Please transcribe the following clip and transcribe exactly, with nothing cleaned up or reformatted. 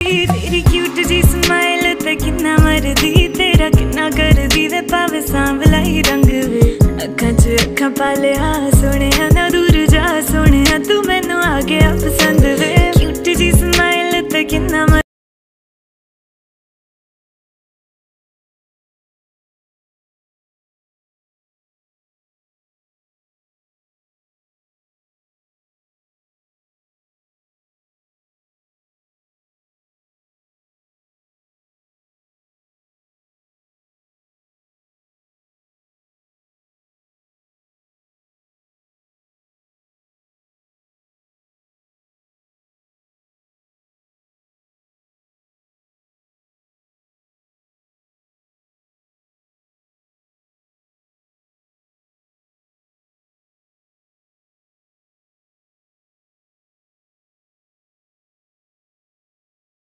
तेरी क्यूट जी स्माइल ते किन्ना मरदी तेरा किन्ना करदी वे पावे सांवला ही रंग वे अखां च अखां पाले आ सोने ना दूर जा सोने तू मैनू आ गया पसंद वे क्यूट जी स्माइल ते किन्ना